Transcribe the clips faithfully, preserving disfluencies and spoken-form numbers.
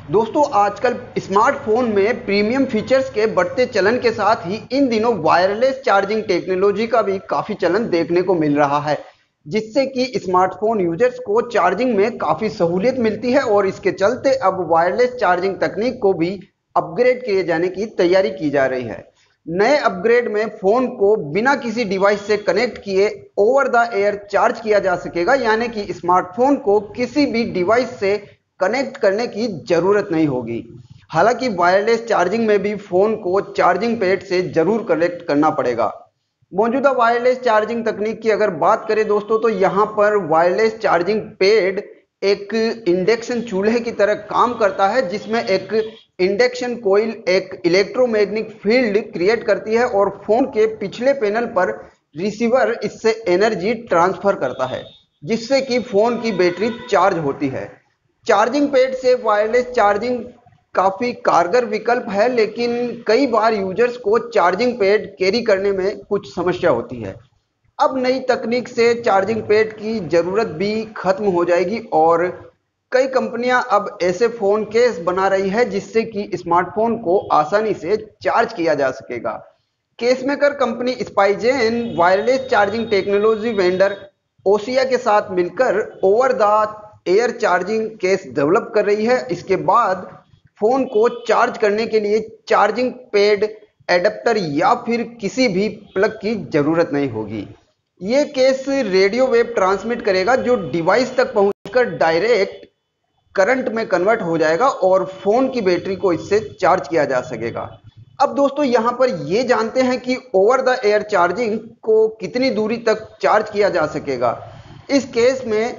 दोस्तों आजकल स्मार्टफोन में प्रीमियम फीचर्स के बढ़ते चलन के साथ ही इन दिनों वायरलेस चार्जिंग टेक्नोलॉजी का भी काफी चलन देखने को मिल रहा है, जिससे कि स्मार्टफोन यूजर्स को चार्जिंग में काफी सहूलियत मिलती है और इसके चलते अब वायरलेस चार्जिंग तकनीक को भी अपग्रेड किए जाने की तैयारी की जा रही है। नए अपग्रेड में फोन को बिना किसी डिवाइस से कनेक्ट किए ओवर द एयर चार्ज किया जा सकेगा, यानी कि स्मार्टफोन को किसी भी डिवाइस से कनेक्ट करने की जरूरत नहीं होगी। हालांकि वायरलेस चार्जिंग में भी फोन को चार्जिंग पेड से जरूर कनेक्ट करना पड़ेगा। मौजूदा वायरलेस चार्जिंग तकनीक की अगर बात करें दोस्तों, तो यहाँ पर वायरलेस चार्जिंग पेड एक इंडक्शन चूल्हे की तरह काम करता है, जिसमें एक इंडक्शन कोइल एक इलेक्ट्रोमैग्नेटिक फील्ड क्रिएट करती है और फोन के पिछले पैनल पर रिसीवर इससे एनर्जी ट्रांसफर करता है, जिससे कि फोन की बैटरी चार्ज होती है। चार्जिंग पैड से वायरलेस चार्जिंग काफी कारगर विकल्प है, लेकिन कई बार यूजर्स को चार्जिंग पैड कैरी करने में कुछ समस्या होती है। अब नई तकनीक से चार्जिंग पैड की जरूरत भी खत्म हो जाएगी और कई कंपनियां अब ऐसे फोन केस बना रही है जिससे कि स्मार्टफोन को आसानी से चार्ज किया जा सकेगा। Case maker company Spigen wireless charging technology vendor Ossia के साथ मिलकर over the air charging case develop कर रही है। इसके बाद फोन को चार्ज करने के लिए चार्जिंग पैड, एडेप्टर या फिर किसी भी प्लग की जरूरत नहीं होगी। ये केस रेडियो वेव ट्रांसमिट करेगा जो डिवाइस तक पहुंचकर डायरेक्ट करंट में कन्वर्ट हो जाएगा और फोन की बैटरी को इससे चार्ज किया जा सकेगा। अब दोस्तों यहां पर ये जानते हैं कि ओवर द एयर चार्जिंग को कितनी दूरी तक चार्ज किया जा सकेगा। इस केस में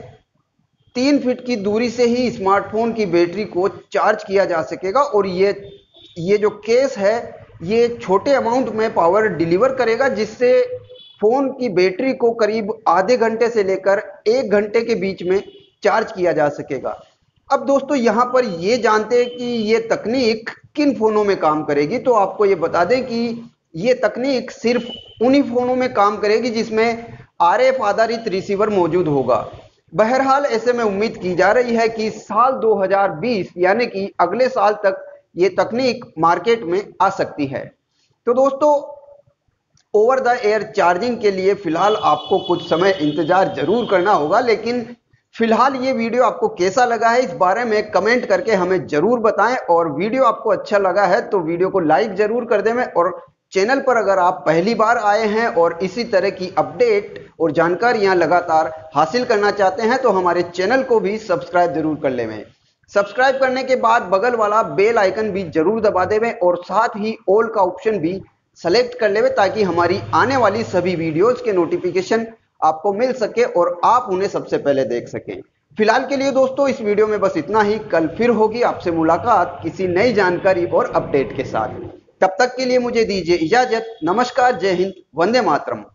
तीन फीट की दूरी से ही स्मार्टफोन की बैटरी को चार्ज किया जा सकेगा और ये ये जो केस है ये छोटे अमाउंट में पावर डिलीवर करेगा, जिससे फोन की बैटरी को करीब आधे घंटे से लेकर एक घंटे के बीच में चार्ज किया जा सकेगा। अब दोस्तों यहां पर ये जानते हैं कि ये तकनीक किन फोनों में काम करेगी, तो आपको ये बता दें कि ये तकनीक सिर्फ उन्हीं फोनों में काम करेगी जिसमें आर एफ आधारित रिसीवर मौजूद होगा। बहरहाल ऐसे में उम्मीद की जा रही है कि साल दो हज़ार बीस यानी कि अगले साल तक ये तकनीक मार्केट में आ सकती है। तो दोस्तों ओवर द एयर चार्जिंग के लिए फिलहाल आपको कुछ समय इंतजार जरूर करना होगा, लेकिन फिलहाल ये वीडियो आपको कैसा लगा है इस बारे में कमेंट करके हमें जरूर बताएं और वीडियो आपको अच्छा लगा है तो वीडियो को लाइक जरूर कर दें और चैनल पर अगर आप पहली बार आए हैं और इसी तरह की अपडेट और जानकारियां लगातार हासिल करना चाहते हैं तो हमारे चैनल को भी सब्सक्राइब जरूर कर लें। सब्सक्राइब करने के बाद बगल वाला बेल आइकन भी जरूर दबा देवें और साथ ही ऑल का ऑप्शन भी सेलेक्ट कर लेवें ताकि हमारी आने वाली सभी वीडियोज के नोटिफिकेशन आपको मिल सके और आप उन्हें सबसे पहले देख सकें। फिलहाल के लिए दोस्तों इस वीडियो में बस इतना ही। कल फिर होगी आपसे मुलाकात किसी नई जानकारी और अपडेट के साथ। तब तक के लिए मुझे दीजिए इजाजत। नमस्कार, जय हिंद, वंदे मातरम।